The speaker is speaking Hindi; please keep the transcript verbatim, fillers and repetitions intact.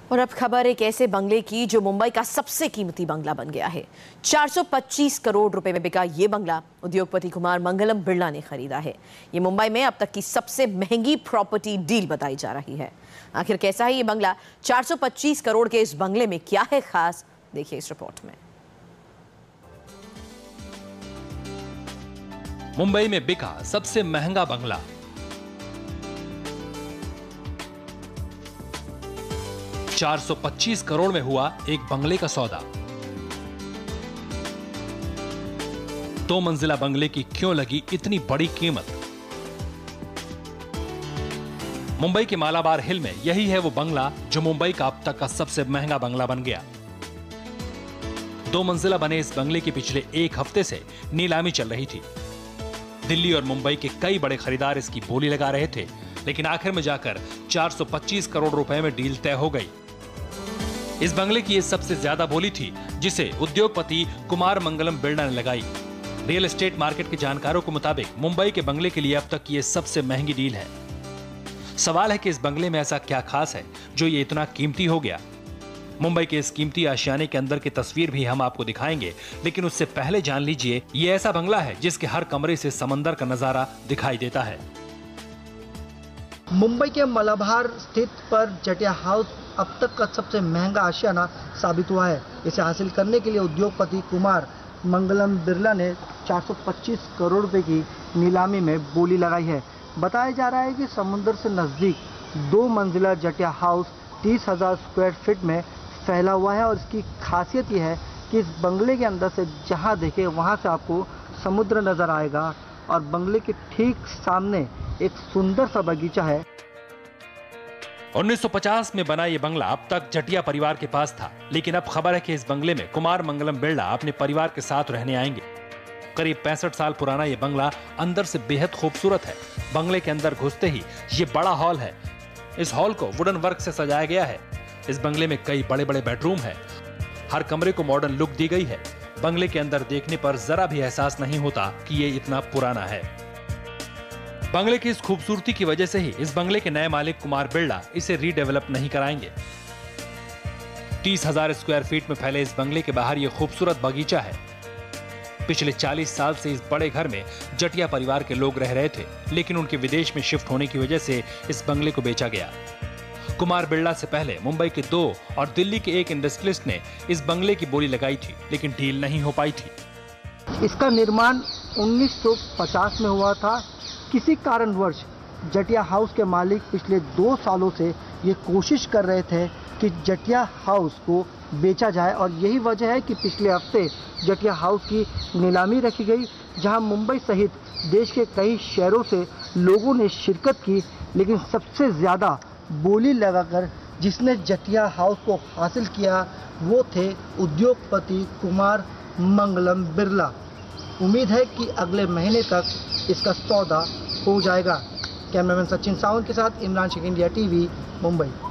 और अब खबर एक ऐसे बंगले की जो मुंबई का सबसे कीमती बंगला बन गया है। चार सौ पच्चीस करोड़ रुपए में बिका ये बंगला उद्योगपति कुमार मंगलम बिरला ने खरीदा है। ये मुंबई में अब तक की सबसे महंगी प्रॉपर्टी डील बताई जा रही है। आखिर कैसा है ये बंगला? चार सौ पच्चीस करोड़ के इस बंगले में क्या है खास, देखिए इस रिपोर्ट में। मुंबई में बिका सबसे महंगा बंगला। चार सौ पच्चीस करोड़ में हुआ एक बंगले का सौदा। दो मंजिला बंगले की क्यों लगी इतनी बड़ी कीमत? मुंबई के मालाबार हिल में यही है वो बंगला जो मुंबई का अब तक का सबसे महंगा बंगला बन गया। दो मंजिला बने इस बंगले की पिछले एक हफ्ते से नीलामी चल रही थी। दिल्ली और मुंबई के कई बड़े खरीदार इसकी बोली लगा रहे थे, लेकिन आखिर में जाकर चार सौ पच्चीस करोड़ रुपए में डील तय हो गई। इस बंगले की ये सबसे ज्यादा बोली थी, जिसे उद्योगपति कुमार मंगलम बिरला ने लगाई। रियल एस्टेट मार्केट के जानकारों के मुताबिक मुंबई के बंगले के लिए अब तक की ये सबसे महंगी डील है। सवाल है कि इस बंगले में ऐसा क्या खास है जो ये इतना कीमती हो गया। मुंबई के इस कीमती आशियाने के अंदर की तस्वीर भी हम आपको दिखाएंगे, लेकिन उससे पहले जान लीजिए ये ऐसा बंगला है जिसके हर कमरे से समंदर का नजारा दिखाई देता है। मुंबई के मलाबार स्थित पर जटिया हाउस अब तक का सबसे महंगा आशियाना साबित हुआ है। इसे हासिल करने के लिए उद्योगपति कुमार मंगलम बिरला ने चार सौ पच्चीस करोड़ रुपए की नीलामी में बोली लगाई है। बताया जा रहा है कि समुद्र से नजदीक दो मंजिला जटिया हाउस तीस हजार स्क्वायर फीट में फैला हुआ है और इसकी खासियत यह है कि इस बंगले के अंदर से जहां देखे वहां से आपको समुद्र नजर आएगा और बंगले के ठीक सामने एक सुंदर सा बगीचा है। उन्नीस सौ पचास में बना ये बंगला अब तक जटिया परिवार के पास था, लेकिन अब खबर है कि इस बंगले में कुमार मंगलम बिरला अपने परिवार के साथ रहने आएंगे। करीब पैंसठ साल पुराना ये बंगला अंदर से बेहद खूबसूरत है। बंगले के अंदर घुसते ही ये बड़ा हॉल है। इस हॉल को वुडन वर्क से सजाया गया है। इस बंगले में कई बड़े बड़े बेडरूम है। हर कमरे को मॉडर्न लुक दी गई है। बंगले के अंदर देखने पर जरा भी एहसास नहीं होता कि ये इतना पुराना है। बंगले की इस खूबसूरती की वजह से ही इस बंगले के नए मालिक कुमार बिरला इसे रीडेवलप नहीं कराएंगे। तीस हजार स्क्वायर फीट में फैले इस बंगले के बाहर ये खूबसूरत बगीचा है। पिछले चालीस साल से इस बड़े घर में जटिया परिवार के लोग रह रहे थे, लेकिन उनके विदेश में शिफ्ट होने की वजह से इस बंगले को बेचा गया। कुमार बिरला से पहले मुंबई के दो और दिल्ली के एक इंडस्ट्रियलिस्ट ने इस बंगले की बोली लगाई थी, लेकिन डील नहीं हो पाई थी। इसका निर्माण उन्नीस सौ पचास में हुआ था। किसी कारणवश जटिया हाउस के मालिक पिछले दो सालों से ये कोशिश कर रहे थे कि जटिया हाउस को बेचा जाए और यही वजह है कि पिछले हफ्ते जटिया हाउस की नीलामी रखी गई, जहां मुंबई सहित देश के कई शहरों से लोगों ने शिरकत की, लेकिन सबसे ज़्यादा बोली लगाकर जिसने जटिया हाउस को हासिल किया वो थे उद्योगपति कुमार मंगलम बिरला। उम्मीद है कि अगले महीने तक इसका सौदा हो जाएगा। कैमरामैन सचिन सावंत के साथ इमरान शेख, इंडिया टीवी, मुंबई।